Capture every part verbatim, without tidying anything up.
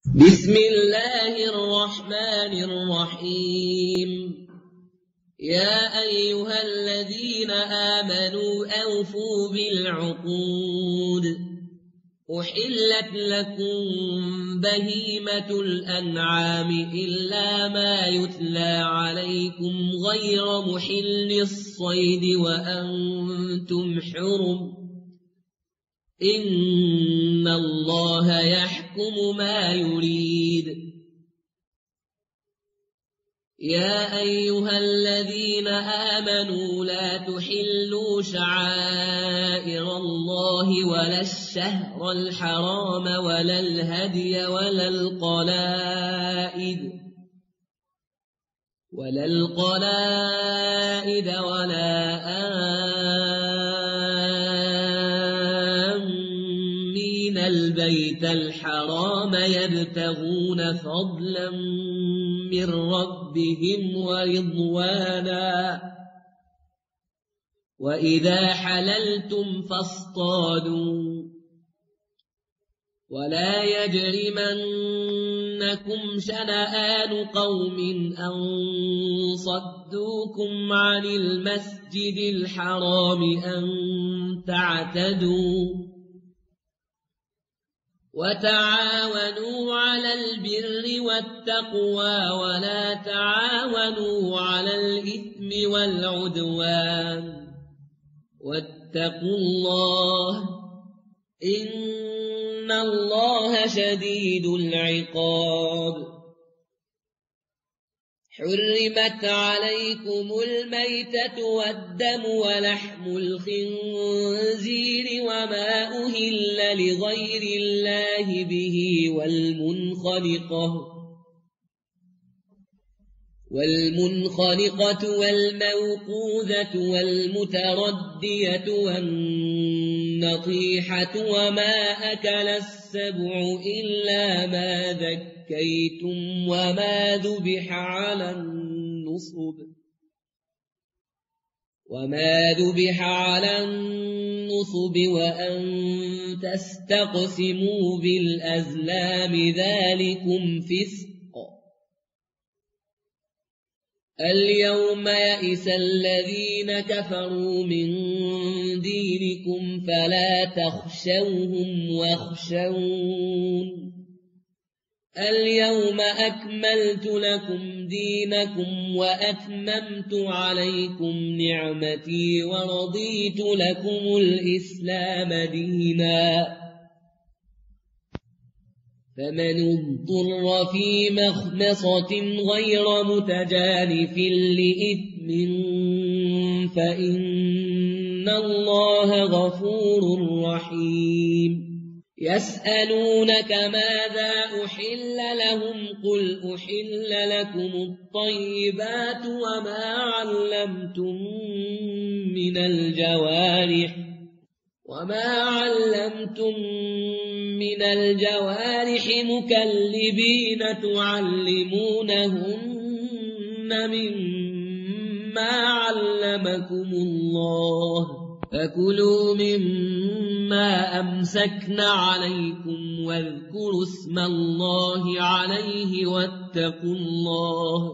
بسم الله الرحمن الرحيم. يا أيها الذين آمنوا أوفوا بالعقود. أحلت لكم بهيمة الأنعام إلا ما يتلى عليكم غير محل الصيد وأنتم حرم. إن الله يحكم ما يريد. يا أيها الذين آمنوا لا تحلوا شعائر الله ولا الشهر الحرام ولا الهدي ولا القلائد ولا القلائد ولا آمين البيت الحرام يبتغون فضلا من ربهم ورضوانا. وإذا حللتم فاصطادوا ولا يجرمنكم شنآن قوم أن صدوكم عن المسجد الحرام أن تعتدوا. وتعاونوا على البر والتقوى ولا تعاونوا على الإثم والعدوان. واتقوا الله إن الله شديد العقاب. حرمت عليكم الميتة والدم ولحم الخنزير وما أهل لغير الله به والمنخلقة والمنخلقة والموقوذة والمتردية والنطيحة وما أكل السبع إلا ما ذكيتم وما ذبح على النصب وما ذبح على النصب وأن تستقسموا بالأزلام ذلكم فسق. اليوم يئس الذين كفروا من دينكم فلا تخشوهم واخشون. اليوم أكملت لكم دينكم وأتممت عليكم نعمتي ورضيت لكم الإسلام دينا. فمن اضطر في مخمصة غير متجانف لإثم فإن الله غفور رحيم. يسألونك ماذا أحل لهم قل أحل لكم الطيبات وما علمتم من الجوارح وما علمتم من الجوارح مكلبين تعلمونهن مما علمكم الله فكلوا مما أمسكن عليكم واذكروا اسم الله عليه واتقوا الله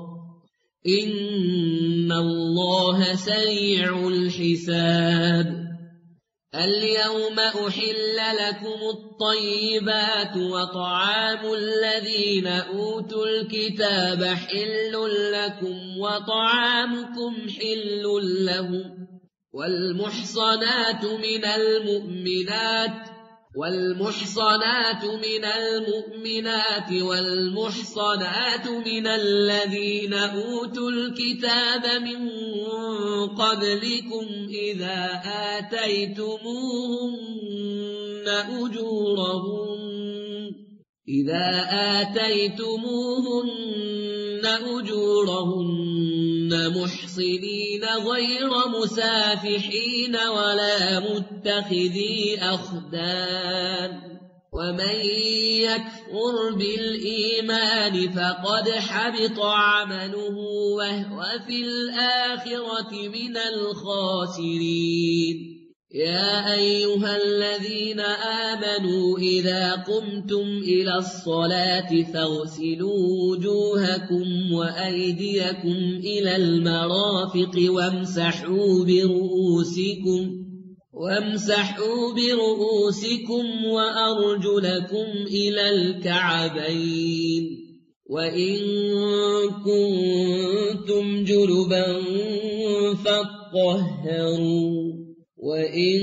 إن الله سريع الحساب. اليوم أحل لكم الطيبات وطعام الذين أوتوا الكتاب حل لكم وطعامكم حل لهم. والمحصنات من المؤمنات والمحصنات من المؤمنات والمحصنات من الذين أوتوا الكتاب من قبلكم إذا آتيتموهن أجورهن إذا آتيتموهن أجورهن محصنين غير مسافحين ولا متخذي أخدان. ومن يكفر بالإيمان فقد حبط عمله وهو في الآخرة من الخاسرين. يا أيها الذين آمنوا إذا قمتم إلى الصلاة فاغسلوا وجوهكم وأيديكم إلى المرافق وامسحوا برؤوسكم وامسحوا برؤوسكم وأرجلكم إلى الكعبين وإن كنتم جنبا فاطهروا وإن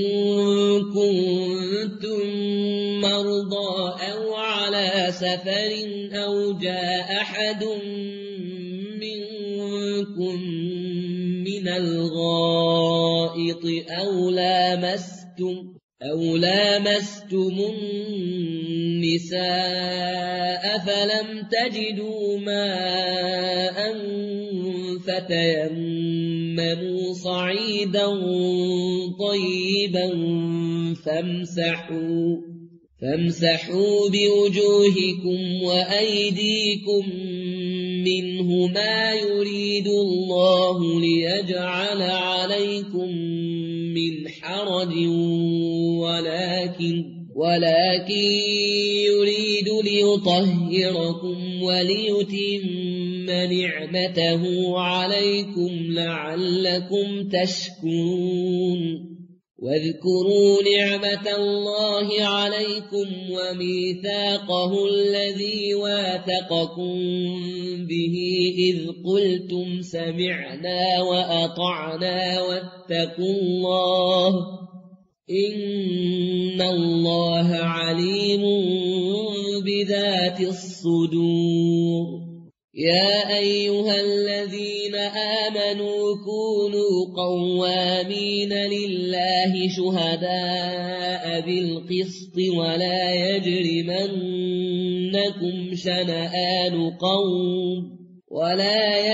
كنتم مرضى أو على سفر أو جاء أحد منكم من الغائط أو لامستم أو لامستم النساء فلم تجدوا ماء فتيمموا صعيدا طيبا فامسحوا فامسحوا بوجوهكم وأيديكم منه ما يريد الله ليجعل عليكم من حرج ولكن ولكن يريد ليطهركم وليتم نعمته عليكم لعلكم تشكرون واذكروا نعمة الله عليكم وميثاقه الذي واثقكم به إذ قلتم سمعنا وأطعنا واتقوا الله إن الله عليم بذات الصدور يا أيها الذين آمنوا كونوا قوامين لله شهداء بالقسط ولا يجرمنكم شنآن قوم ولا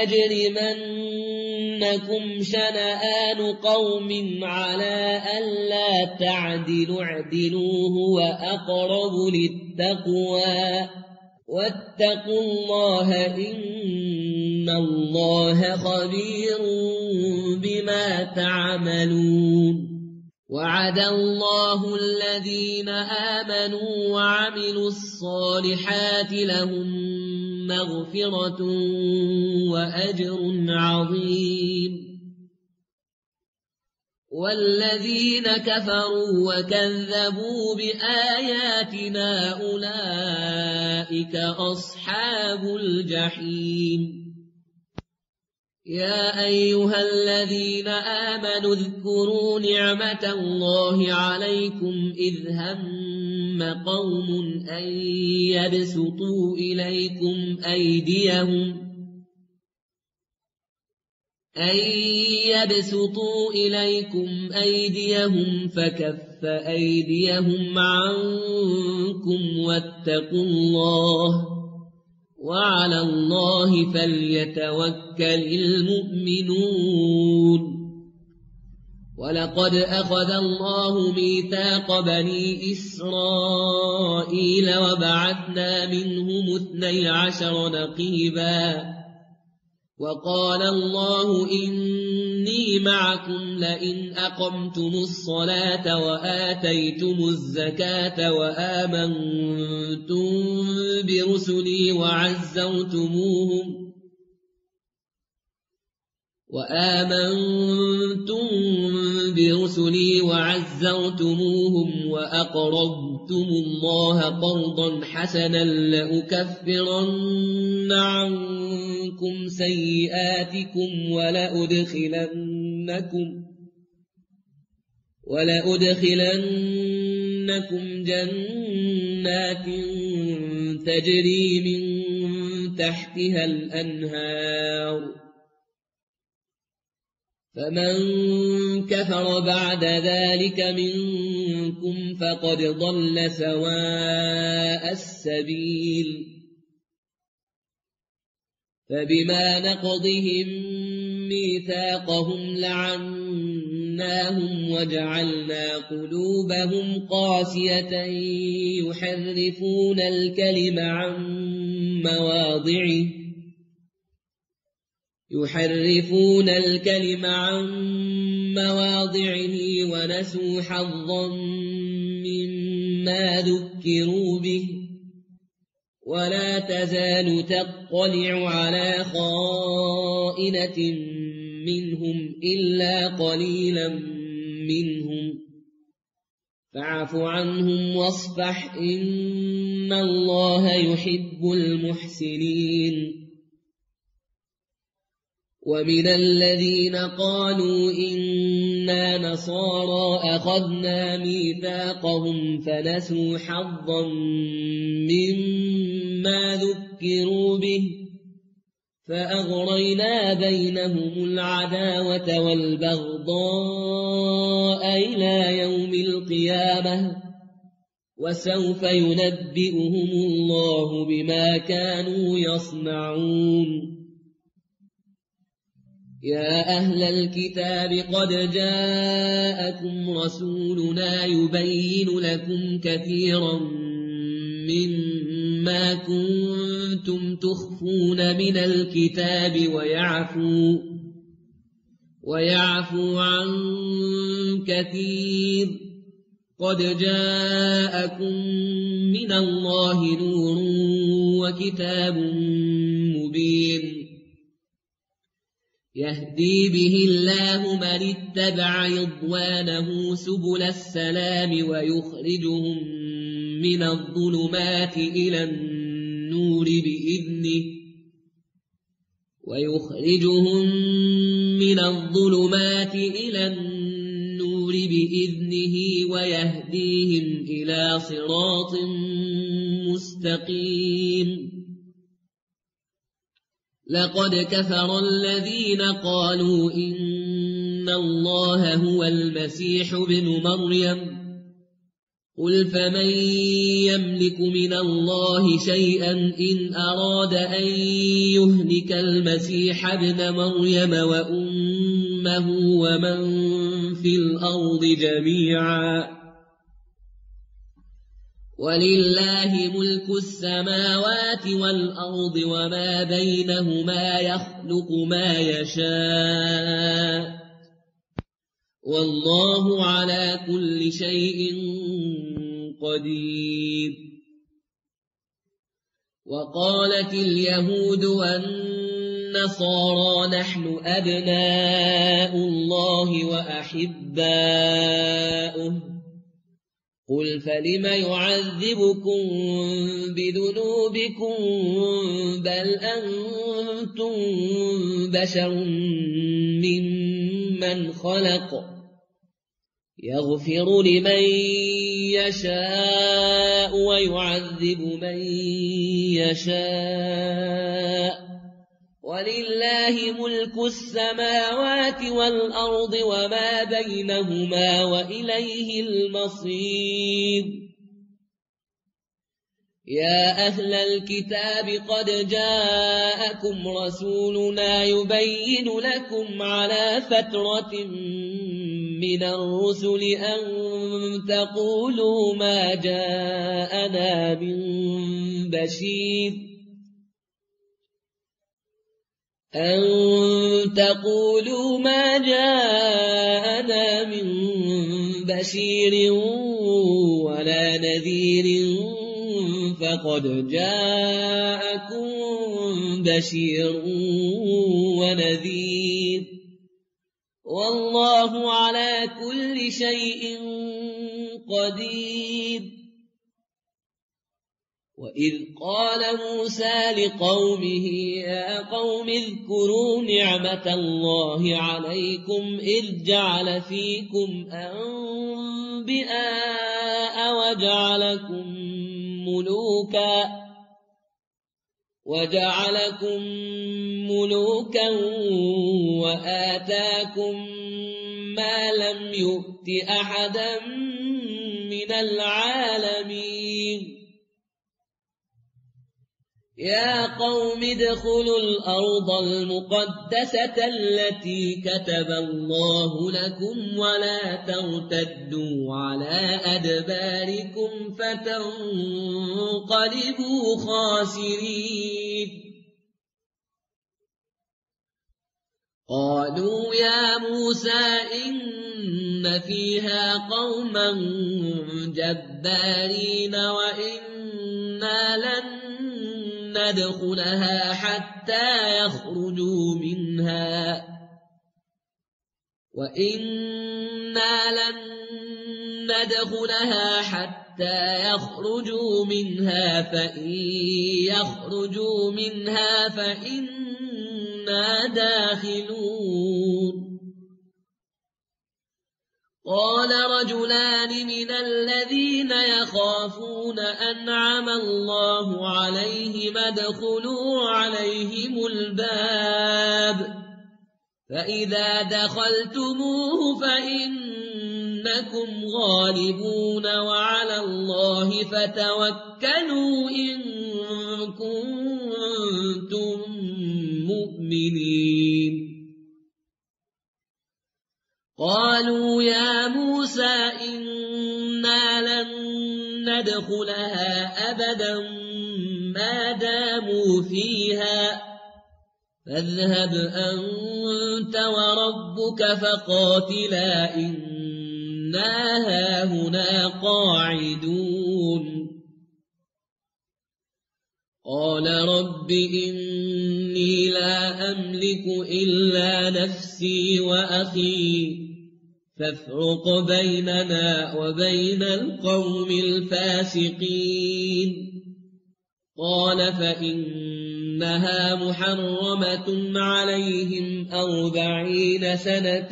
يجرمنكم شنآن قوم على ألا تعدلوا اعدلوا هو أقرب للتقوى واتقوا الله إن الله خبير بما تعملون وعد الله الذين آمنوا وعملوا الصالحات لهم مغفرة وأجر عظيم والذين كفروا وكذبوا بآياتنا أولئك أصحاب الجحيم يا أيها الذين آمنوا اذكروا نعمة الله عليكم إذ هم قوم أن يبسطوا إليكم أيديهم أن يبسطوا إليكم أيديهم فكف أيديهم عنكم واتقوا الله وعلى الله فليتوكل المؤمنون ولقد أخذ الله ميثاق بني إسرائيل وبعثنا منهم اثني عشر نقيبا وقال الله إني معكم لئن أقمتم الصلاة وآتيتم الزكاة وآمنتم برسلي وعزرتموهم وآمنتم برسلي وعزرتموهم وأقرضتم الله قرضا حسنا لأكفرن عنكم سيئاتكم ولأدخلنكم ولأدخلنكم جنات تجري من تحتها الأنهار فمن كفر بعد ذلك منكم فقد ضل سواء السبيل فبما نقضهم ميثاقهم لعناهم وجعلنا قلوبهم قاسية يحرفون الكلم عن مواضعه يحرفون الكلم عن مواضعه ونسوا حظا مما ذكروا به ولا تزال تطلع على خائنة منهم إلا قليلا منهم فاعف عنهم واصفح إن الله يحب المحسنين ومن الذين قالوا إنا نصارى أخذنا ميثاقهم فنسوا حظا مما ذكروا به فأغرينا بينهم العداوة والبغضاء إلى يوم القيامة وسوف ينبئهم الله بما كانوا يصنعون يا أهل الكتاب قد جاءكم رسولنا يبين لكم كثيرا مما كنتم تخفون من الكتاب ويعفو ويعفو عن كثير قد جاءكم من الله نور وكتاب مبين يهدي به الله من اتبع رضوانه سبل السلام ويخرجهم من الظلمات إلى النور بإذنه ويخرجهم من الظلمات إلى النور بإذنه ويهديهم إلى صراط مستقيم لقد كفر الذين قالوا إن الله هو المسيح ابن مريم قل فمن يملك من الله شيئا إن أراد أن يهلك المسيح ابن مريم وأمه ومن في الأرض جميعا ولله ملك السماوات والأرض وما بينهما يخلق ما يشاء والله على كل شيء قدير وقالت اليهود والنصارى نحن أبناء الله وأحباؤه قل فلم يعذبكم بذنوبكم بل أنتم بشر ممن خلق يغفر لمن يشاء ويعذب من يشاء ولله ملك السماوات والأرض وما بينهما وإليه المصير يا أهل الكتاب قد جاءكم رسولنا يبين لكم على فترة من الرسل أن تقولوا ما جاءنا من بشير أن تقولوا ما جاءنا من بشير ولا نذير فقد جاءكم بشير ونذير والله على كل شيء قدير وإذ قال موسى لقومه يا قوم اذكروا نعمة الله عليكم إذ جعل فيكم أنبياء وجعلكم ملوكا وجعلكم ملوكا وآتاكم ما لم يؤت أحدا من العالمين يا قوم ادخلوا الأرض المقدسة التي كتب الله لكم ولا ترتدوا على أدباركم فتنقلبوا خاسرين قالوا يا موسى إن فيها قوما جبارين وإنا لن ندخلها حتى يخرجوا منها وإنا لن ندخلها حتى يخرجوا منها فإن يخرجوا منها فإنا داخلون قال رجلان من الذين يخافون أنعم الله عليهم ادخلوا عليهم الباب فإذا دخلتموه فإنكم غالبون وعلى الله فتوكلوا إن كنتم مؤمنين قالوا يا موسى إنا لن ندخلها أبدا ما داموا فيها فاذهب أنت وربك فقاتلا إنا هاهنا قاعدون قال رب إني لا أملك إلا نفسي وأخي فافرق بيننا وبين القوم الفاسقين قال فإنها محرمة عليهم أربعين سنة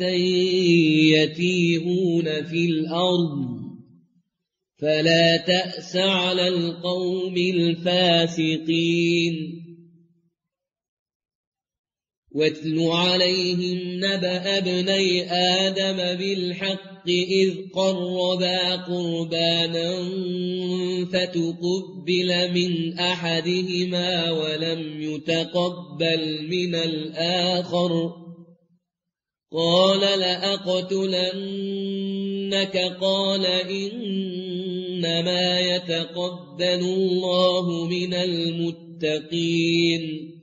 يتيهون في الأرض فلا تأس على القوم الفاسقين واتل عليهم نبأ ابني آدم بالحق إذ قربا قربانا فتقبل من أحدهما ولم يتقبل من الآخر قال لأقتلنك قال إنما يتقبل الله من المتقين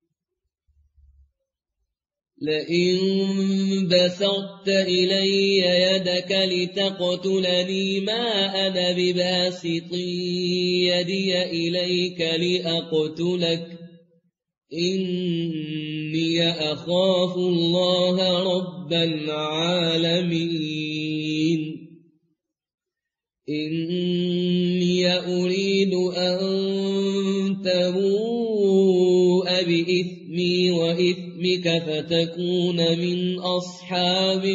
لئن بسطت إلي يدك لتقتلني ما أنا بباسط يدي إليك لأقتلك إني أخاف الله رب العالمين إني أريد أن تبوء بإثمي وإثمك فتكون من أصحاب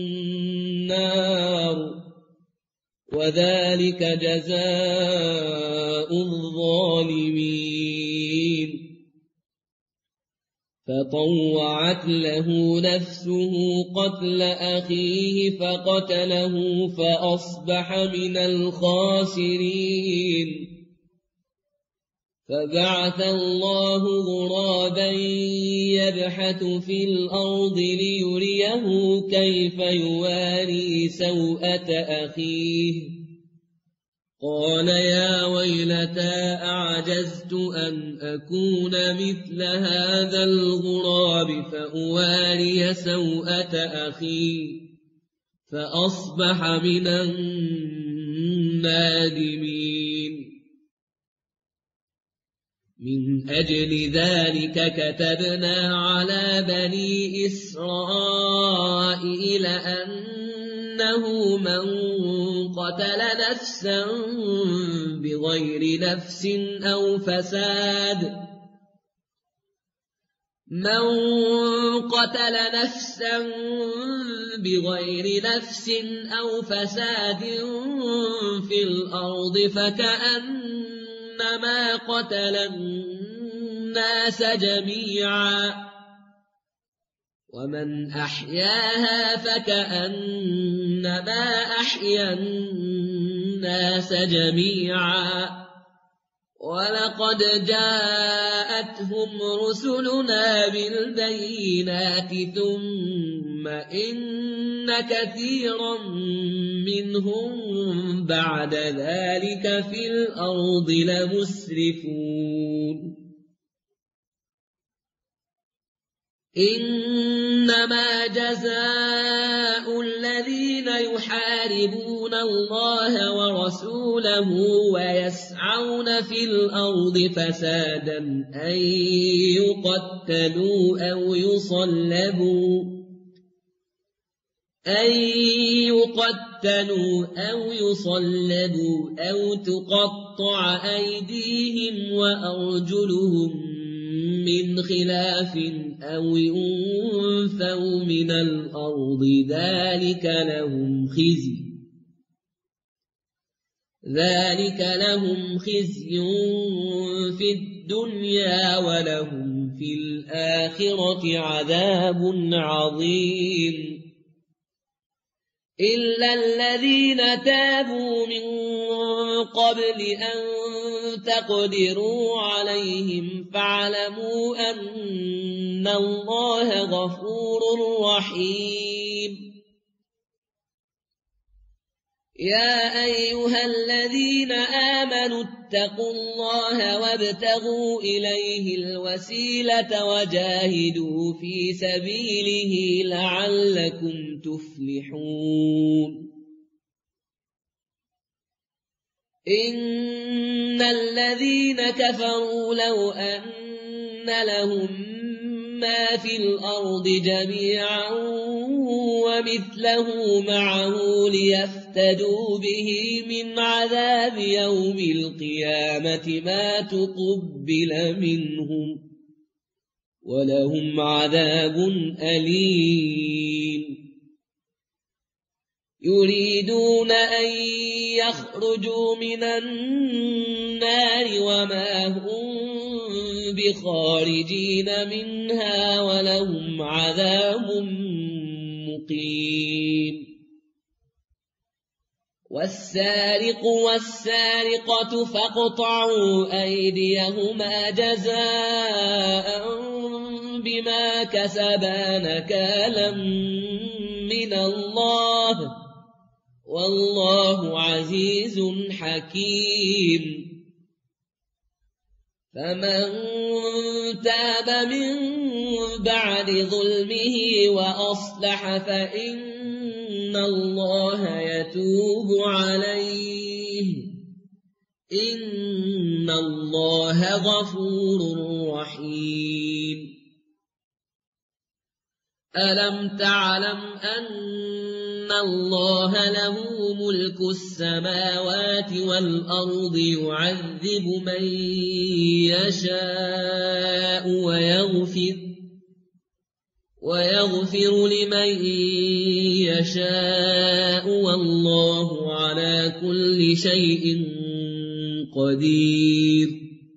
النار وذلك جزاء الظالمين فطوعت له نفسه قتل أخيه فقتله فأصبح من الخاسرين فبعث الله غرابا يبحث في الأرض ليريه كيف يواري سوءة أخيه قال يا ويلتى أعجزت أن أكون مثل هذا الغراب فأواري سوءة أخي فأصبح من النادمين من أجل ذلك كتبنا على بني إسرائيل أنه من قتل نفسا بغير نفس أو فساد من قتل نفسا بغير نفس أو فساد في الأرض فكأنما قتل الناس جميعا ومن أحياها فكأنما أحيا الناس جميعا ولقد جاءتهم رسلنا بالبينات ثم إن كثيرا منهم بعد ذلك في الأرض لمسرفون إنما جزاء الذين يحاربون الله ورسوله ويسعون في الأرض فسادا أن يقتلوا أو يصلبوا أن يقتلوا أو يصلبوا أو تقطع أيديهم وأرجلهم من خلاف أو ينفوا من الأرض ذلك لهم خزي ذلك لهم خزي في الدنيا ولهم في الآخرة عذاب عظيم إلا الذين تابوا من قبل أن تقدروا عليهم فاعلموا أن الله غفور رحيم يا أيها الذين آمنوا اتقوا الله وابتغوا إليه الوسيلة وجاهدوا في سبيله لعلكم تفلحون إن الذين كفروا لو أن لهم ما في الأرض جميعا ومثله معه ليفتدوا به من عذاب يوم القيامة ما تقبل منهم ولهم عذاب أليم يريدون أن يخرجوا من النار وما هم بخارجين منها ولهم عذاب مقيم والسارق والسارقة فاقطعوا أيديهما جزاء بما كسبا نكالا من الله والله عزيز حكيم فمن تاب من بعد ظلمه وأصلح فإن الله يتوب عليه إن الله غفور رحيم ألم تعلم أن الله له ملك السماوات والأرض يعذب من يشاء ويغفر ويغفر لمن يشاء والله على كل شيء قدير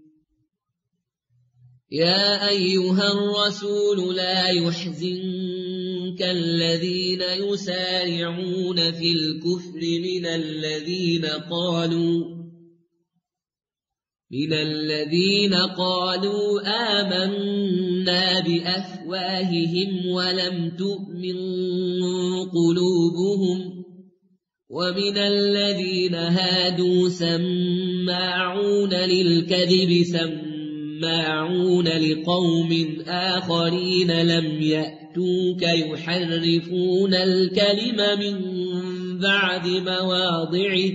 يا أيها الرسول لا يحزنك الذين يسارعون في الكفر من الذين قالوا من الذين قالوا آمنا بأفواههم ولم تؤمن قلوبهم ومن الذين هادوا سماعون للكذب سماعون لقوم آخرين لم يأتوك يحرفون الكلم من بعد مواضعه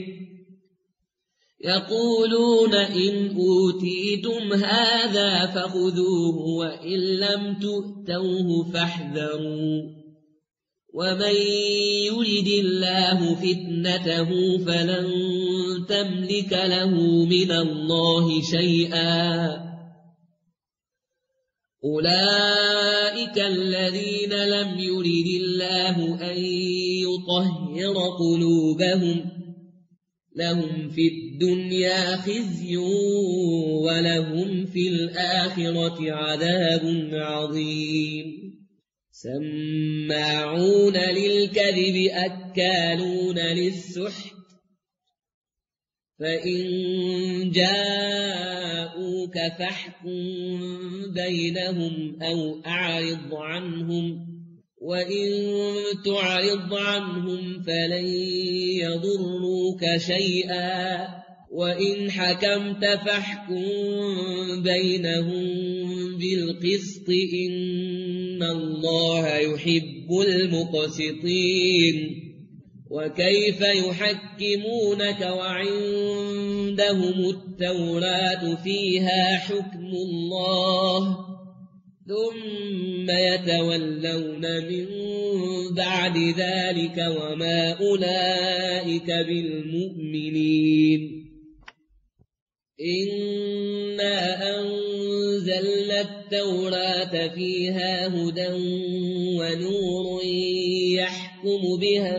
يقولون إن أوتيتم هذا فخذوه وإن لم تؤتوه فاحذروا ومن يرد الله فتنته فلن تملك له من الله شيئا أولئك الذين لم يرد الله أن يطهر قلوبهم لهم في الدنيا خزي ولهم في الآخرة عذاب عظيم سماعون للكذب أكالون للسحت فإن جاءوك فاحكم بينهم أو أعرض عنهم وإن تعرض عنهم فلن يضروك شيئا وإن حكمت فاحكم بينهم بالقسط إن الله يحب المقسطين وكيف يحكمونك وعندهم التوراة فيها حكم الله ثم يتولون من بعد ذلك وما أولئك بالمؤمنين إنا أنزلنا التوراة فيها هدى ونور يحكم بها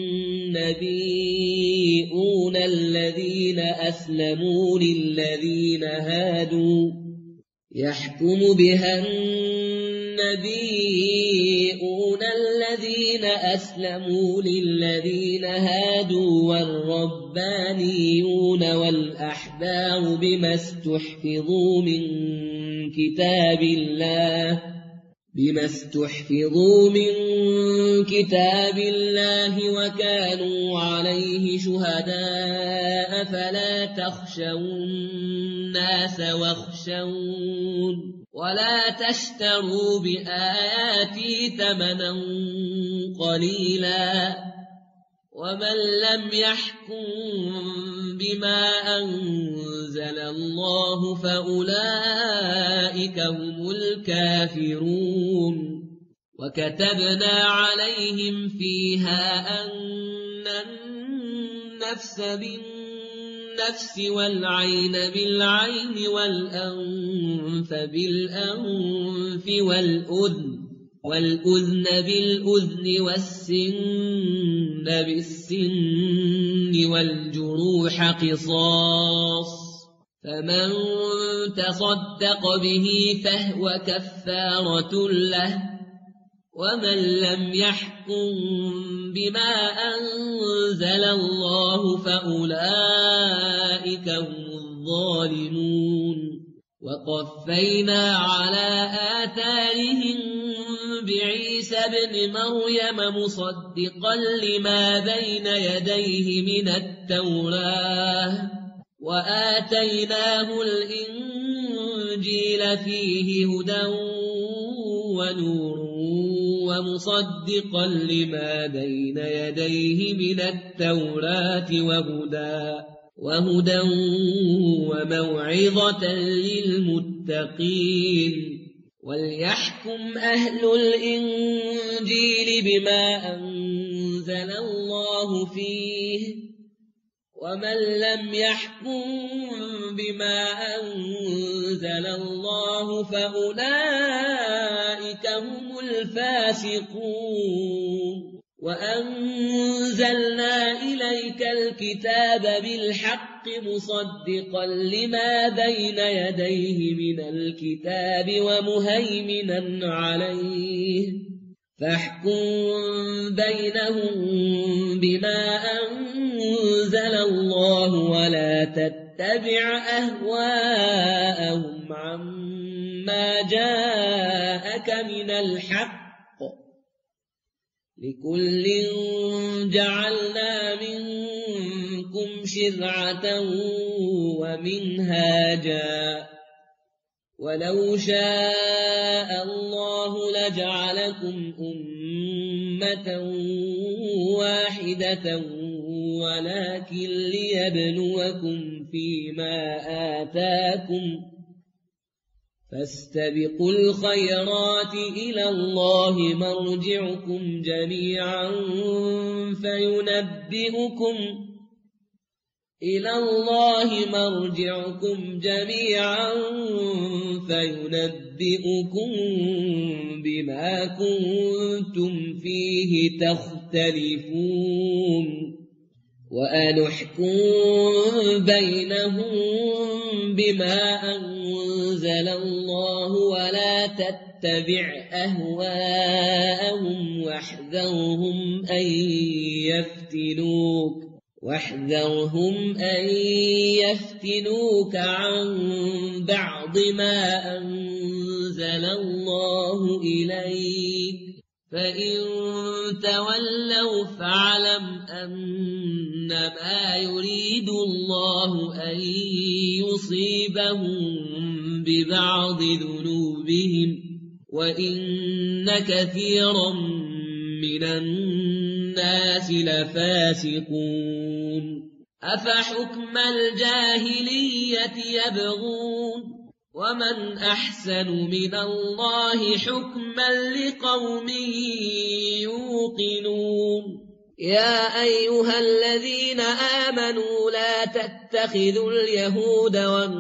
النبيون الذين أسلموا للذين هادوا يحكم بها النبيون الذين أسلموا للذين هادوا والربانيون والأحبار بما استحفظوا من كتاب الله بما استحفظوا من كتاب الله وكانوا عليه شهداء فلا تخشوا الناس واخشون ولا تشتروا بآياتي ثمنا قليلا ومن لم يحكم بما أنزل الله فأولئك هم الكافرون وكتبنا عليهم فيها أن النفس بالنفس والعين بالعين والأنف بالأنف والأذن والأذن بالأذن والسن بالسن والجروح قصاص فمن تصدق به فهو كفارة له ومن لم يحكم بما أنزل الله فأولئك هم الظالمون وقفينا على آثارهم بعيسى ابن مريم مصدقا لما بين يديه من التوراة وآتيناه الإنجيل فيه هدى ونور ومصدقا لما بين يديه من التوراة وهدى وهدى وموعظة للمتقين وليحكم أهل الإنجيل بما أنزل الله فيه ومن لم يحكم بما أنزل الله فأولئك هم الفاسقون وأنزلنا إليك الكتاب بالحق مصدقا لما بين يديه من الكتاب ومهيمنا عليه فاحكم بينهم بما أنزل الله ولا تتبع أهواءهم عما جاءك من الحق لكل جعلنا منكم شرعة ومنهاجا ولو شاء الله لجعلكم أمة واحدة ولكن ليبلوكم فيما آتاكم فاستبقوا الخيرات إلى الله مرجعكم جميعا فينبئكم إلى الله مرجعكم جميعا فينبئكم بما كنتم فيه تختلفون وأن احكم بينهم بما أنزل الله ولا تتبع أهواءهم واحذرهم أن يفتنوك واحذرهم أن يفتنوك عن بعض ما أنزل الله إليك فإن تولوا فاعلم أنما يريد الله أن يصيبهم ببعض ذنوبهم وإن كثيرا من الناس لفاسقون أفحكم الجاهلية يبغون ومن أحسن من الله حكما لقوم يوقنون يا أيها الذين آمنوا لا تتخذوا اليهود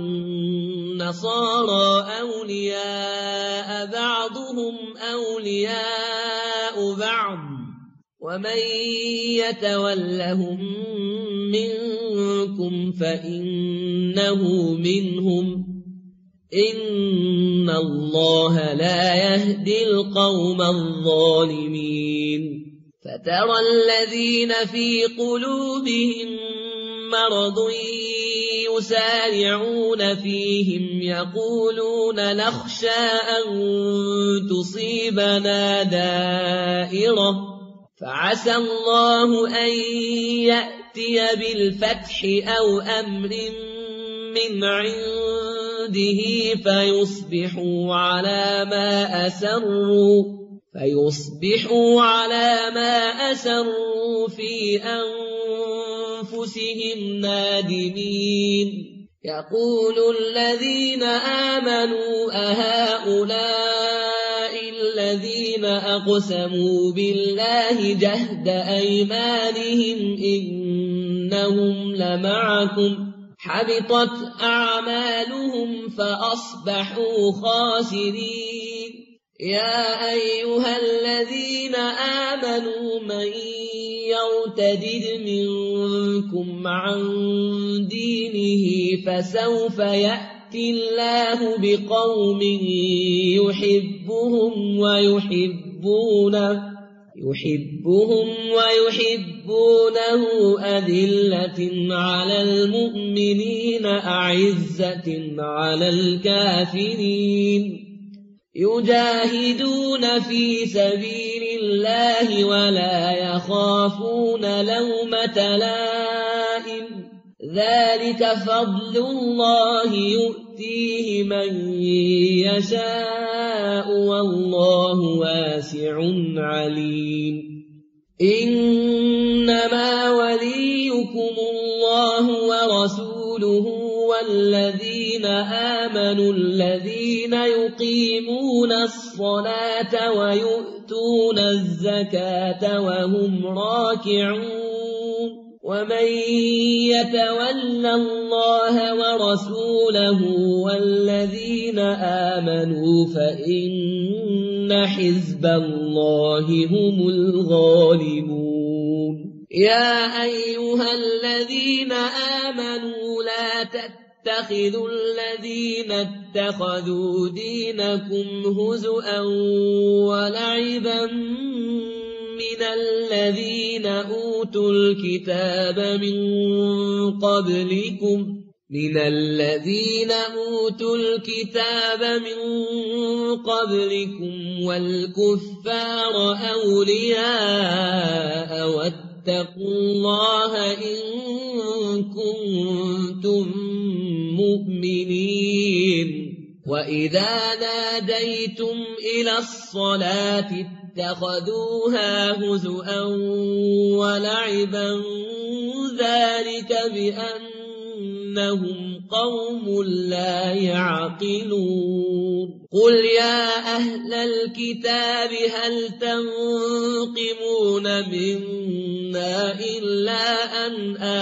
والنصارى أولياء بعضهم أولياء بعض ومن يتولهم منكم فإنه منهم إن الله لا يهدي القوم الظالمين فترى الذين في قلوبهم مرض يسارعون فيهم يقولون نخشى أن تصيبنا دائرة فعسى الله أن يأتي بالفتح أو أمر من عنده فيصبحوا على ما أسروا فيصبحوا على ما أسروا في أنفسهم نادمين يقول الذين آمنوا أهؤلاء الذين أقسموا بالله جهد أيمانهم إنهم لمعكم حبطت أعمالهم فأصبحوا خاسرين يا أيها الذين آمنوا من يرتد منكم عن دينه فسوف يأتي الله بقوم يحبهم ويحبونه يحبهم ويحبونه أذلة على المؤمنين أعزة على الكافرين يجاهدون في سبيل الله ولا يخافون لومة لائم ذلك فضل الله يؤتيه من يشاء والله واسع عليم إنما وليكم الله ورسوله والذين آمنوا الذين يقيمون الصلاة ويؤتون الزكاة وهم راكعون ومن يتول الله ورسوله والذين آمنوا فإن حزب الله هم الغالبون يا أيها الذين آمنوا لا تتخذوا الذين اتخذوا دينكم هزؤا ولعبا من الذين أوتوا الكتاب من قبلكم من الذين أوتوا الكتاب من قبلكم والكفار أولياء واتقوا الله إن كنتم مؤمنين وإذا ناديتم إلى الصلاة اتخذوها هزؤا ولعبا ذلك بأنهم قوم لا يعقلون قل يا أهل الكتاب هل تنقمون منا إلا أن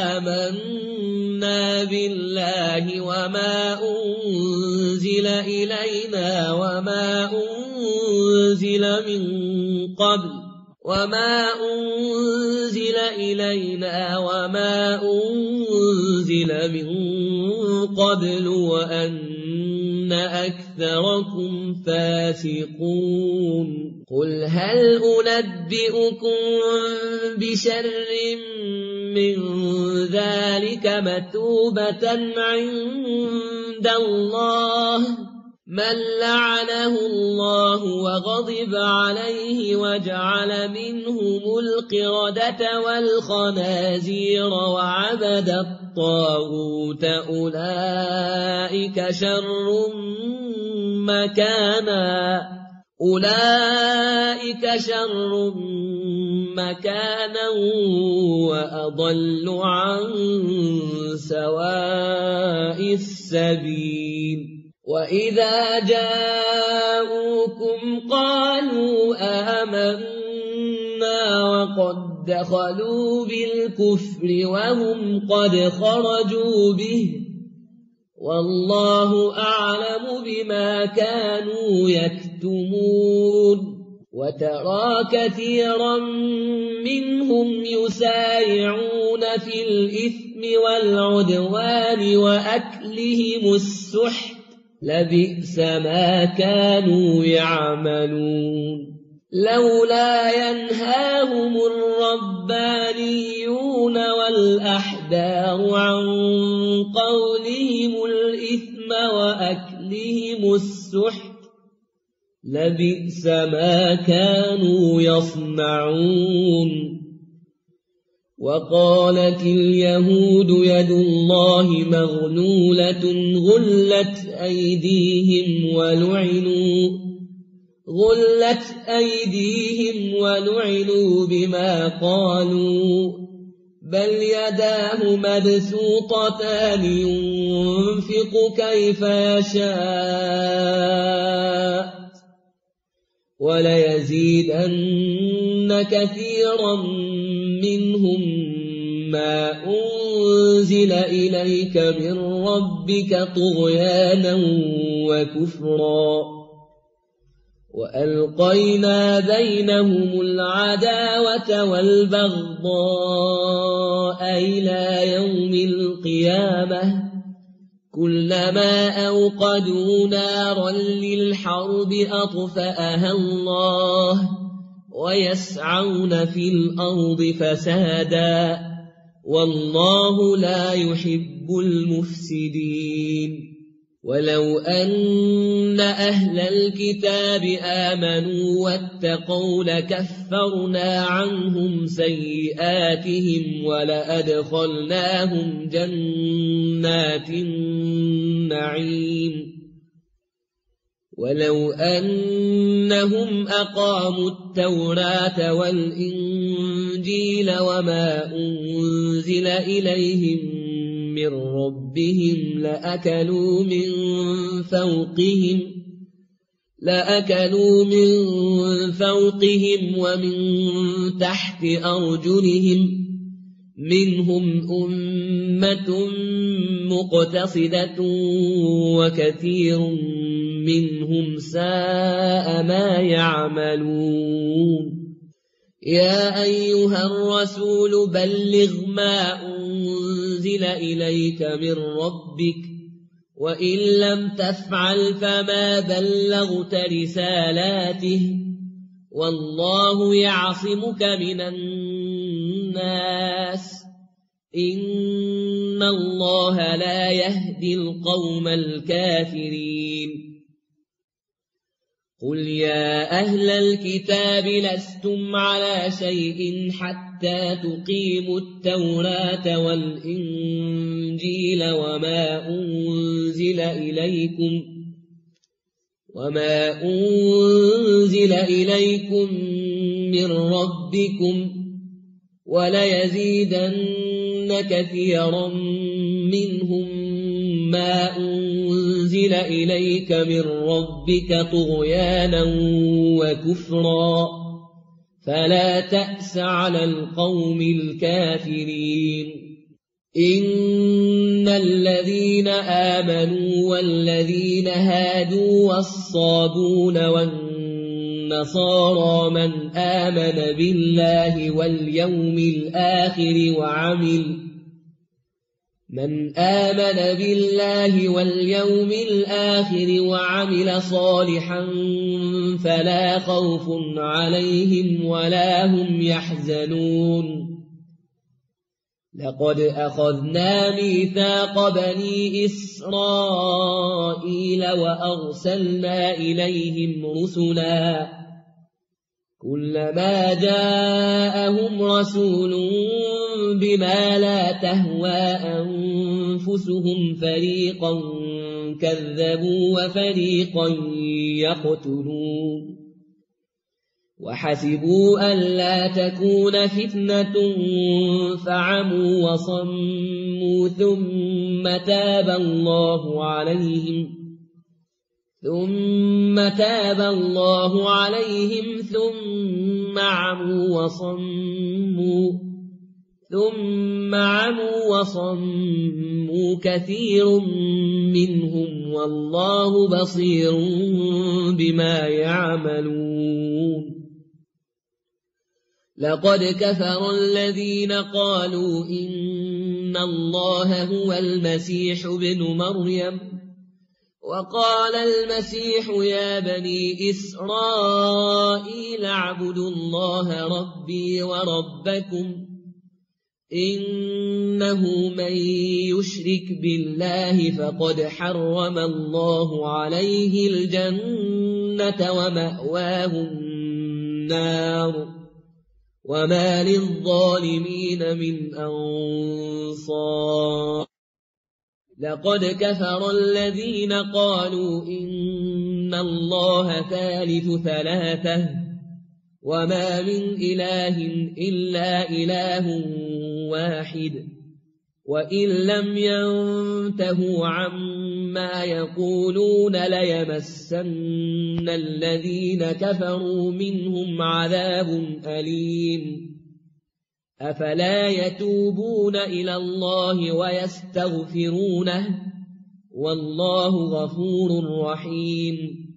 آمنا بالله وما أنزل إلينا وما أنزل من قبل وما أنزل إلينا وما أنزل من قبل وأن أكثركم فاسقون قل هل أنبئكم بشر من ذلك مثوبة عند الله من لعنه الله وغضب عليه وجعل منهم القردة والخنازير وعبد الطاغوت أولئك شر مكانا أولئك شر مكانا وأضل عن سواء السبيل وإذا جاءوكم قالوا آمنا وقد دخلوا بالكفر وهم قد خرجوا به والله أعلم بما كانوا يكتمون وترى كثيرا منهم يسارعون في الإثم والعدوان وأكلهم السحت لبئس ما كانوا يعملون لولا ينهاهم الربانيون والأحبار عن قولهم الإثم وأكلهم السحت لبئس ما كانوا يصنعون وقالت اليهود يد الله مغلولة غلت أيديهم ولعنوا غلت أيديهم ولعنوا بما قالوا بل يداه مبسوطتان ينفق كيف يشاء وليزيدن كثيرا منهم ما أنزل إليك من ربك طغيانا وكفرا وألقينا بينهم العداوة والبغضاء إلى يوم القيامة كلما أوقدوا نارا للحرب أطفأها الله ويسعون في الأرض فسادا والله لا يحب المفسدين ولو أن أهل الكتاب آمنوا واتقوا لكفرنا عنهم سيئاتهم ولأدخلناهم جنات النعيم ولو أنهم أقاموا التوراة والإنجيل وما أنزل إليهم من ربهم لأكلوا من فوقهم لأكلوا من فوقهم ومن تحت أرجلهم منهم أمة مقتصدة وكثير منهم ساء ما يعملون يا أيها الرسول بلغ ما أنزل إليك من ربك وإن لم تفعل فما بلغت رسالاته والله يعصمك من الناس إن الله لا يهدي القوم الكافرين قل يا أهل الكتاب لستم على شيء حتى تقيموا التوراة والإنجيل وما أنزل إليكم وما أنزل إليكم من ربكم وليزيدن كثيرا منهم ما أنزل إليك من ربك طغيانا وكفرا فلا تأس على القوم الكافرين إن الذين آمنوا والذين هادوا والصابون والنصارى من آمن بالله واليوم الآخر وعمل من آمن بالله واليوم الآخر وعمل صالحا فلا خوف عليهم ولا هم يحزنون لقد أخذنا ميثاق بني إسرائيل وأرسلنا إليهم رسلا كلما جاءهم رسول بما لا تهوى أنفسهم فريقا كذبوا وفريقا يقتلون وحسبوا ألا تكون فتنة فعموا وصموا ثم تاب الله عليهم ثم تاب الله عليهم ثم عموا وصموا ثم عموا وصموا كثير منهم والله بصير بما يعملون لقد كفر الذين قالوا إن الله هو المسيح ابن مريم وقال المسيح يا بني إسرائيل اعبدوا الله ربي وربكم إنه من يشرك بالله فقد حرم الله عليه الجنة ومأواه النار وما للظالمين من أنصار لقد كفر الذين قالوا إن الله ثالث ثلاثة وما من إله إلا إله واحد وإن لم ينتهوا عما يقولون ليمسن الذين كفروا منهم عذاب أليم أفلا يتوبون إلى الله ويستغفرونه والله غفور رحيم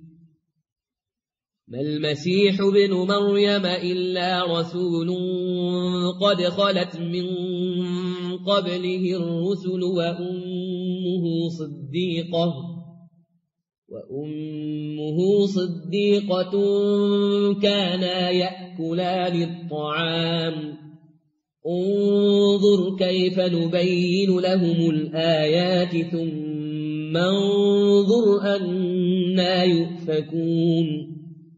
ما المسيح ابن مريم إلا رسول قد خلت من قبله الرسل وأمه صديقة وأمه صديقة كانا يأكلان الطعام انظر كيف نبين لهم الآيات ثم انظر أنى يؤفكون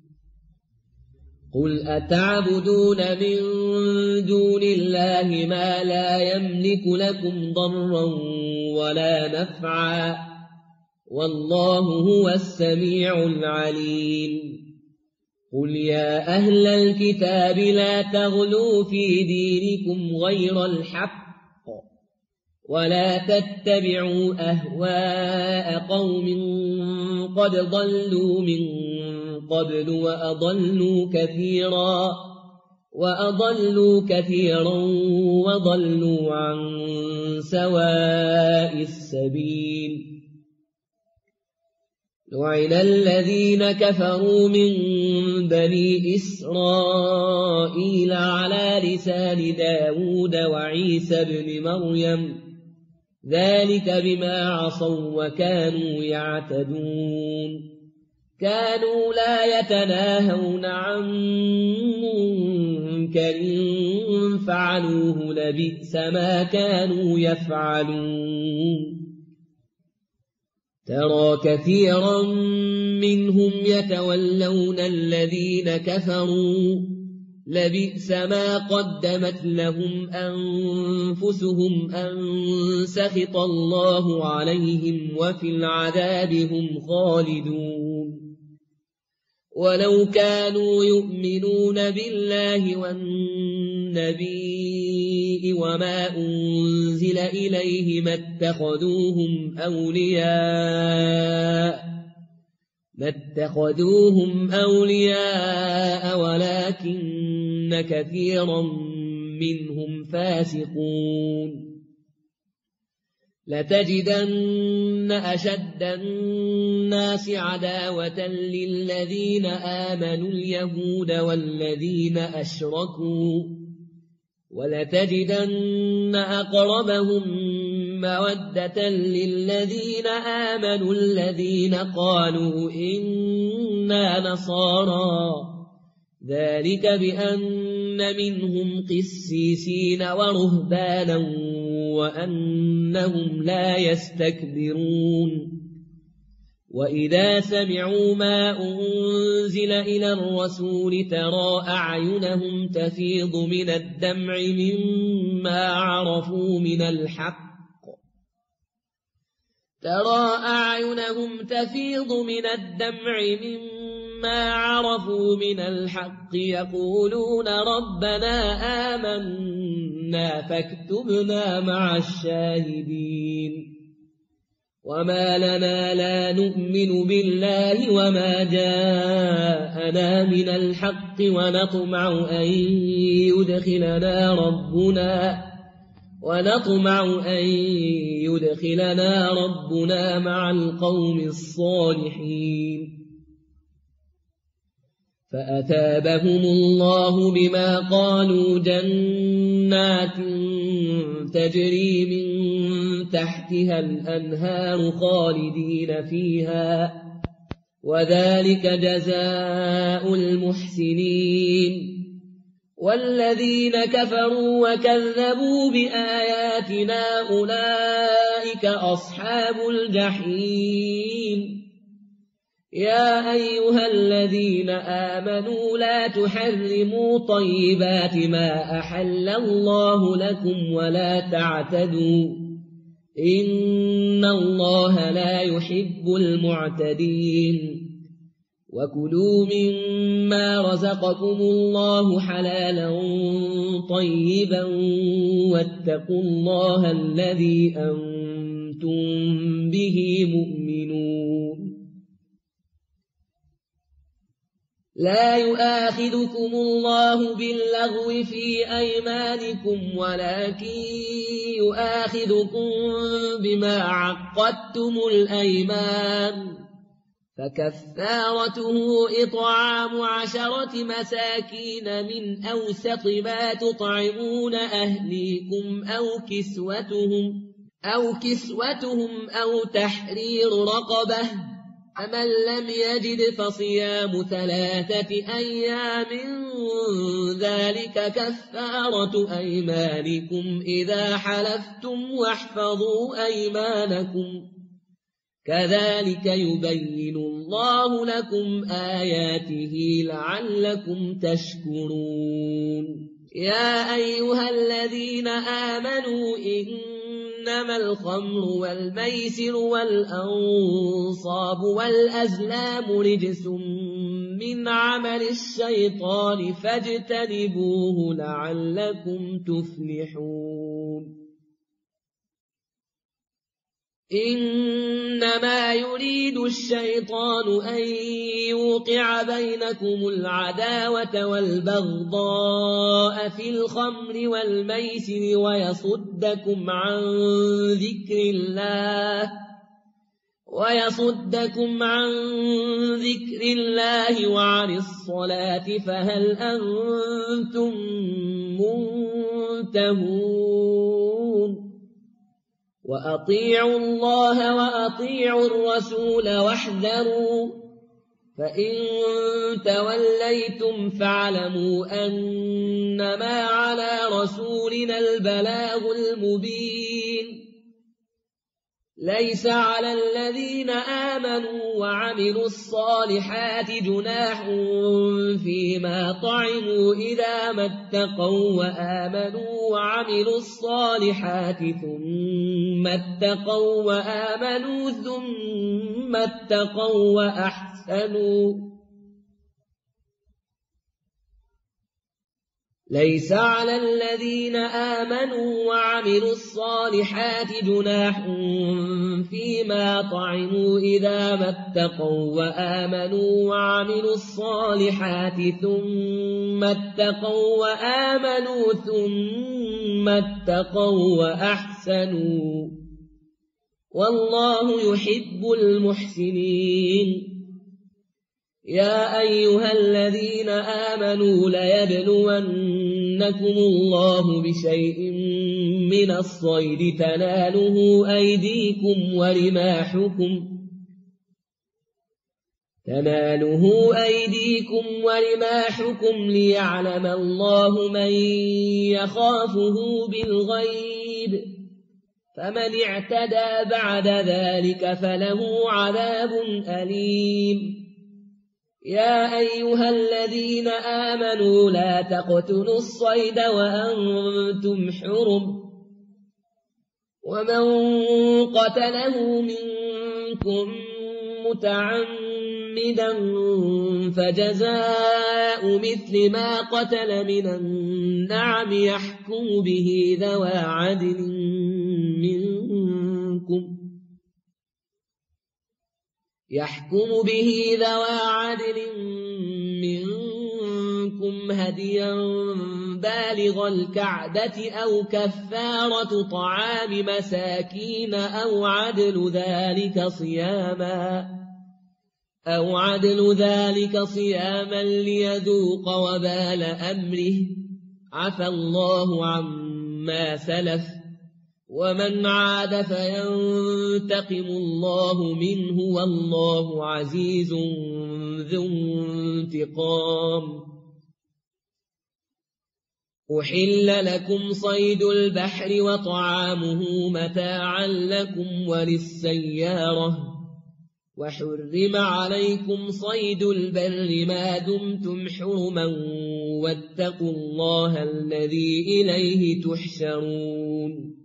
قل أتعبدون من دون الله ما لا يملك لكم ضرا ولا نفعا والله هو السميع العليم قل يا أهل الكتاب لا تغلوا في دينكم غير الحق ولا تتبعوا أهواء قوم قد ضلوا من قبل وأضلوا كثيرا وأضلوا كثيرا وضلوا عن سواء السبيل لعن الذين كفروا من بني إسرائيل على لسان داود وعيسى بن مريم ذلك بما عصوا وكانوا يعتدون كانوا لا يتناهون عن منكر فعلوه لبئس ما كانوا يفعلون ترى كثيرا منهم يتولون الذين كفروا لبئس ما قدمت لهم أنفسهم أن سخط الله عليهم وفي العذاب هم خالدون ولو كانوا يؤمنون بالله والنبي وما أنزل إليه ما اتخذوهم أولياء ما اتخذوهم أولياء ولكن كثيرا منهم فاسقون لتجدن أشد الناس عداوة للذين آمنوا اليهود والذين أشركوا ولتجدن أقربهم مودة للذين آمنوا الذين قالوا إنا نصارى ذلك بأن منهم قسيسين ورهبانا وأنهم لا يستكبرون وإذا سمعوا ما أنزل إلى الرسول ترى أعينهم تفيض من الدمع مما عرفوا من الحق ترى أعينهم تفيض من الدمع مما عرفوا من الحق يقولون ربنا آمنا فاكتبنا مع الشاهدين وما لنا لا نؤمن بالله وما جاءنا من الحق ونطمع أن يدخلنا ربنا ونطمع أن يدخلنا ربنا مع القوم الصالحين فأثابهم الله بما قالوا جنات تجري من تحتها الأنهار خالدين فيها وذلك جزاء المحسنين والذين كفروا وكذبوا بآياتنا أولئك أصحاب الجحيم يا أيها الذين آمنوا لا تحرموا طيبات ما أحل الله لكم ولا تعتدوا إن الله لا يحب المعتدين وكلوا مما رزقكم الله حلالا طيبا واتقوا الله الذي أنتم به مؤمنون لا يؤاخذكم الله باللغو في أيمانكم ولكن يؤاخذكم بما عقدتم الأيمان فكفارته إطعام عشرة مساكين من أوسط ما تطعمون أهليكم أو كسوتهم أو كسوتهم أو تحرير رقبة فمن لم يجد فصيام ثلاثة أيام ذلك كفارة أيمانكم إذا حلفتم واحفظوا أيمانكم كذلك يبين الله لكم آياته لعلكم تشكرون يا أيها الذين آمنوا إنما الخمر والميسر والأنصاب والأزلام رجس من عمل الشيطان فاجتنبوه لعلكم تفلحون إنما يريد الشيطان أن يوقع بينكم العداوة والبغضاء في الخمر والميسر ويصدكم عن ذكر الله ويصدكم عن ذكر الله وعن الصلاة فهل أنتم منتهون وأطيعوا الله وأطيعوا الرسول واحذروا فإن توليتم فاعلموا أنما على رسولنا البلاغ المبين ليس على الذين آمنوا وعملوا الصالحات جناح فيما طعموا إذا ما اتقوا وآمنوا وعملوا الصالحات ثم اتقوا وآمنوا ثم اتقوا وأحسنوا ليس على الذين آمنوا وعملوا الصالحات جناح فيما طعموا إذا ما اتقوا وآمنوا وعملوا الصالحات ثم اتقوا وآمنوا ثم اتقوا وأحسنوا والله يحب المحسنين يا أيها الذين آمنوا ليبلونكم الله بشيء من الصيد تناله أيديكم ورماحكم تناله أيديكم ورماحكم ليعلم الله من يخافه بالغيب فمن اعتدى بعد ذلك فله عذاب أليم يا أيها الذين آمنوا لا تقتلوا الصيد وأنتم حرم ومن قتله منكم متعمدا فجزاء مثل ما قتل من النعم يحكم به ذوى عدل منكم يحكم به ذوى عدل منكم هديا بالغ الكعبة أو كفارة طعام مساكين أو عدل ذلك صياما أو عدل ذلك صياما ليذوق وبال أمره عفى الله عما سلف ومن عاد فينتقم الله منه والله عزيز ذو انتقام أحل لكم صيد البحر وطعامه متاعا لكم وللسيارة وحرم عليكم صيد البر ما دمتم حرما واتقوا الله الذي إليه تحشرون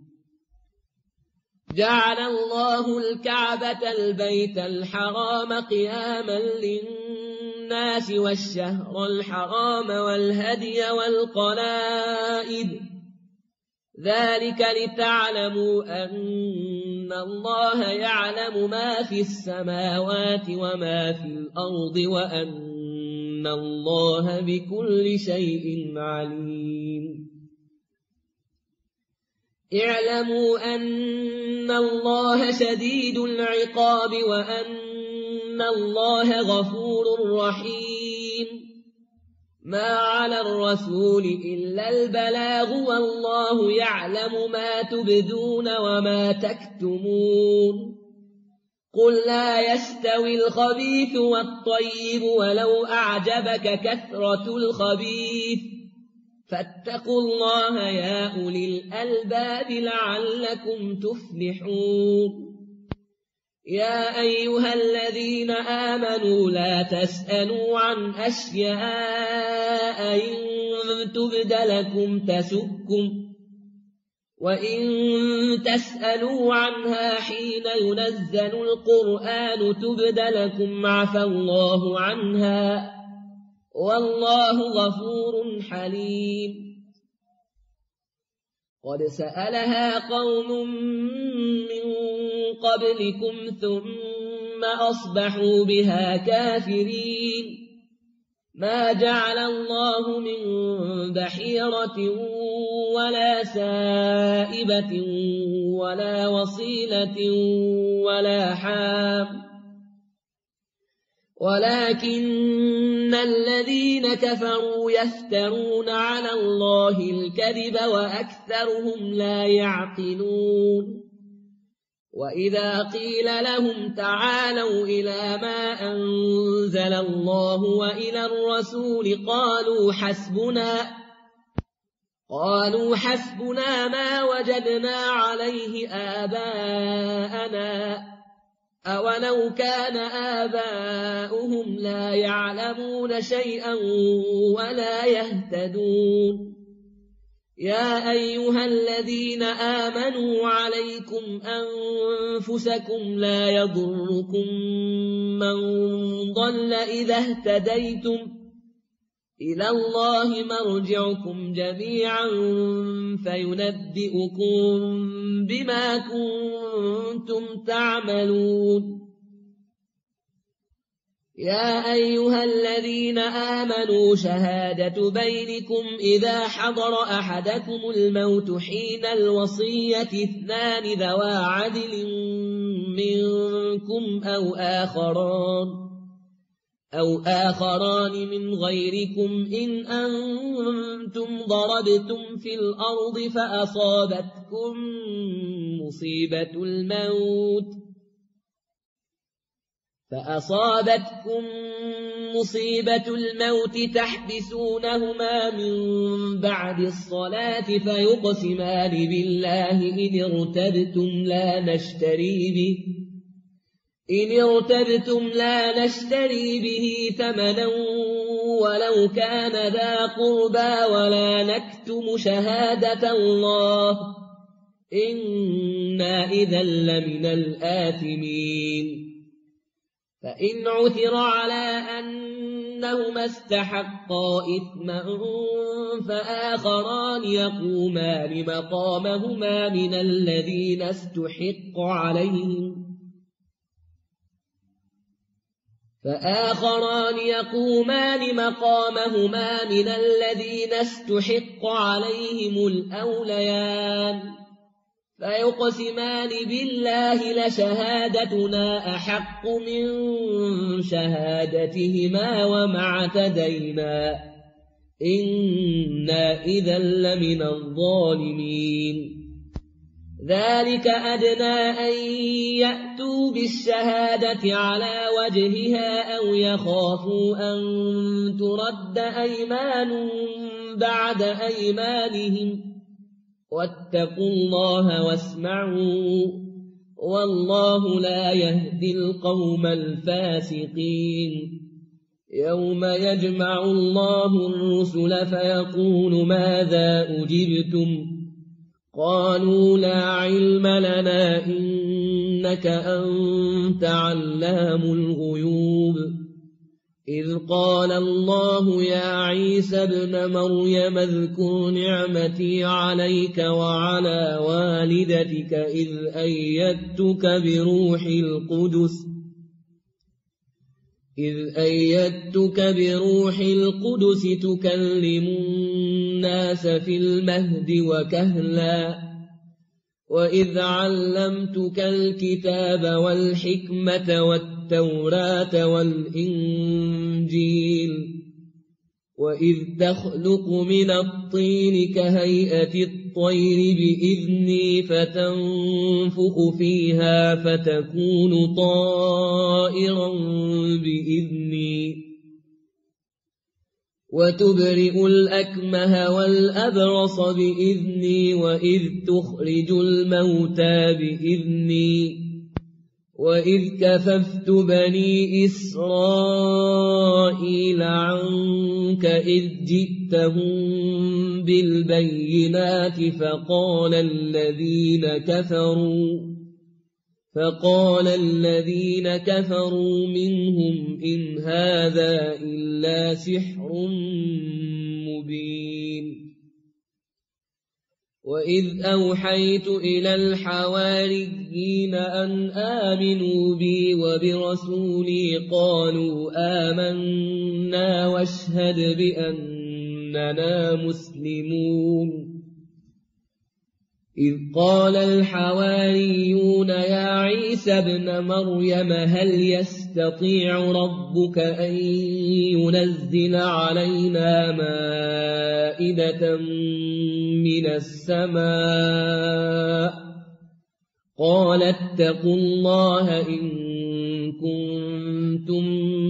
جعل الله الكعبة البيت الحرام قياما للناس والشهر الحرام والهدي والقلائد ذلك لتعلموا أن الله يعلم ما في السماوات وما في الأرض وأن الله بكل شيء عليم اعلموا أن الله شديد العقاب وأن الله غفور رحيم ما على الرسول إلا البلاغ والله يعلم ما تبدون وما تكتمون قل لا يستوي الخبيث والطيب ولو أعجبك كثرة الخبيث فاتقوا الله يا أولي الألباب لعلكم تفلحون يا أيها الذين آمنوا لا تسألوا عن أشياء إن تبد لكم تسؤكم وإن تسألوا عنها حين ينزل القرآن تبد لكم عفى الله عنها والله غفور حليم قد سألها قوم من قبلكم ثم أصبحوا بها كافرين ما جعل الله من بحيرة ولا سائبة ولا وصيلة ولا حام ولكن الذين كفروا يفترون على الله الكذب وأكثرهم لا يعقلون وإذا قيل لهم تعالوا إلى ما أنزل الله وإلى الرسول قالوا حسبنا قالوا حسبنا ما وجدنا عليه آباءنا أولو كان آباؤهم لا يعلمون شيئا ولا يهتدون يا أيها الذين آمنوا عليكم أنفسكم لا يضركم من ضل إذا اهتديتم إلى الله مرجعكم جميعا فينبئكم بما كنتم تعملون يا أيها الذين آمنوا شهادة بينكم إذا حضر أحدكم الموت حين الوصية اثنان ذوى عدل منكم أو آخران أو آخران من غيركم إن أنتم ضربتم في الأرض فأصابتكم مصيبة الموت فأصابتكم مصيبة الموت تحبسونهما من بعد الصلاة فيقسمان بالله إن ارتبتم لا نشتري به إن ارتبتم لا نشتري به ثمنا ولو كان ذا قربى ولا نكتم شهادة الله إنا إذا لمن الآثمين فإن عثر على أنهما استحقا إثما فآخران يقومان مقامهما من الذين استحق عليهم فآخران يقومان مقامهما من الذين استحق عليهم الأوليان فيقسمان بالله لشهادتنا أحق من شهادتهما وما اعتدينا إنا إذا لمن الظالمين ذلك أدنى أن يأتوا بالشهادة على وجهها أو يخافوا أن ترد أيمان بعد أيمانهم واتقوا الله واسمعوا والله لا يهدي القوم الفاسقين يوم يجمع الله الرسل فيقول ماذا أجبتم قالوا لا علم لنا إنك أنت علام الغيوب إذ قال الله يا عيسى ابن مريم اذكر نعمتي عليك وعلى والدتك إذ أيدتك بروح القدس إذ أيدتك بروح القدس تكلم الناس في المهد وكهلا وإذ علمتك الكتاب والحكمة والتوراة والإنجيل وإذ تخلق من الطين كهيئة الطير بإذني فتنفخ فيها فتكون طائرا بإذني وتبرئ الأكمه والأبرص بإذني وإذ تخرج الموتى بإذني وإذ كففت بني إسرائيل عنك إذ جئتهم بالبينات فقال الذين كفروا فقال الذين كفروا منهم إن هذا إلا سحر مبين وإذ أوحيت إلى الحواريين أن آمنوا بي وبرسولي قالوا آمنا واشهد بأننا مسلمون إذ قال الحواريون يا عيسى ابن مريم هل يستطيع ربك أن ينزل علينا مائدة من السماء قال اتقوا الله إن كنتم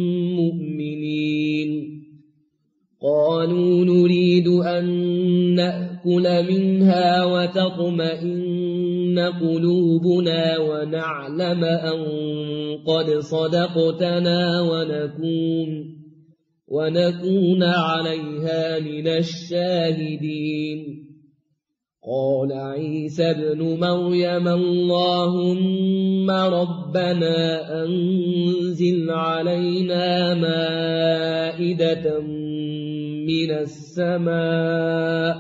مؤمنين قالوا نريد أن نأكل منها وتطمئن قلوبنا ونعلم أن قد صدقتنا ونكون ونكون عليها من الشاهدين قال عيسى ابن مريم اللهم ربنا أنزل علينا مائدة من السماء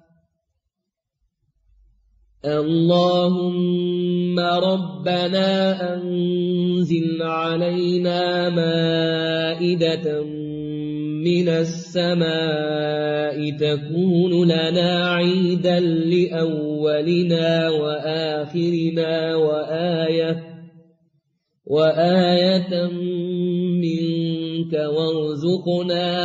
اللهم ربنا أنزل علينا مائدة من السماء تكون لنا عيدا لأولنا وآخرنا وآية وآية منك وارزقنا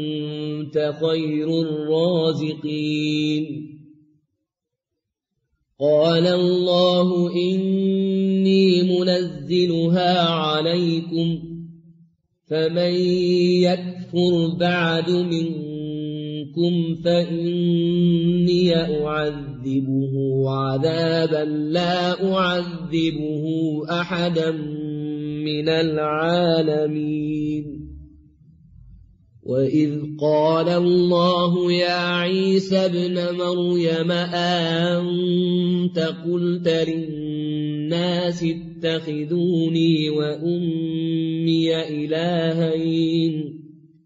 وأنت خير الرازقين قال الله إني منزلها عليكم فمن يكفر بعد منكم فإني أعذبه عذابا لا أعذبه أحدا من العالمين وإذ قال الله يا عيسى ابن مريم أأنت قلت للناس اتخذوني وأمي إلهين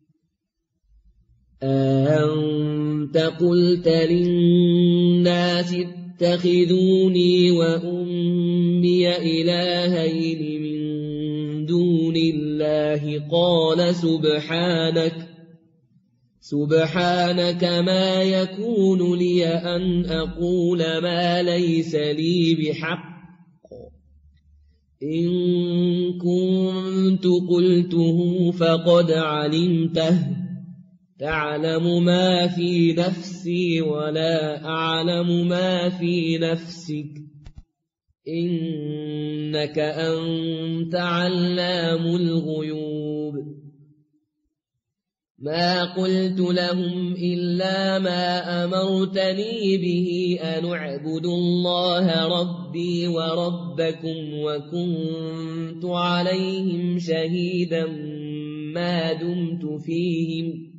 أأنت قلت للناس اتخذوني وأمي إلهين من دون الله قال سبحانك سبحانك ما يكون لي أن أقول ما ليس لي بحق إن كنت قلته فقد علمته تعلم ما في نفسي ولا أعلم ما في نفسك إنك أنت علام الغيوب ما قلت لهم إلا ما أمرتني به أن اعبدوا الله ربي وربكم وكنت عليهم شهيدا ما دمت فيهم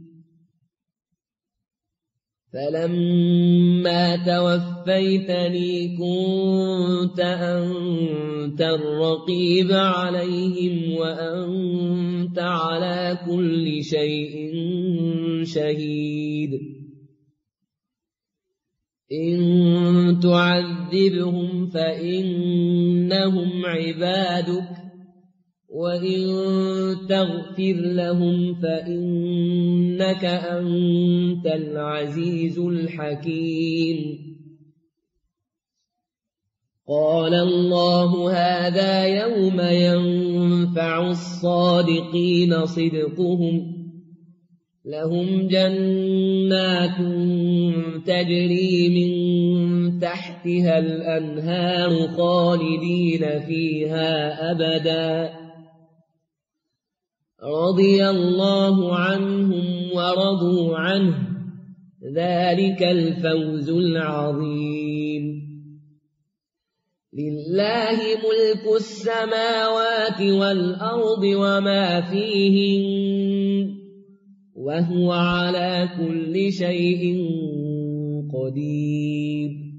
فلما توفيتني كنت أنت الرقيب عليهم وأنت على كل شيء شهيد إن تعذبهم فإنهم عبادك وإن تغفر لهم فإنك أنت العزيز الحكيم قال الله هذا يوم ينفع الصادقين صدقهم لهم جنات تجري من تحتها الأنهار خالدين فيها أبدا رضي الله عنهم ورضوا عنه ذلك الفوز العظيم لله ملك السماوات والأرض وما فيهن وهو على كل شيء قدير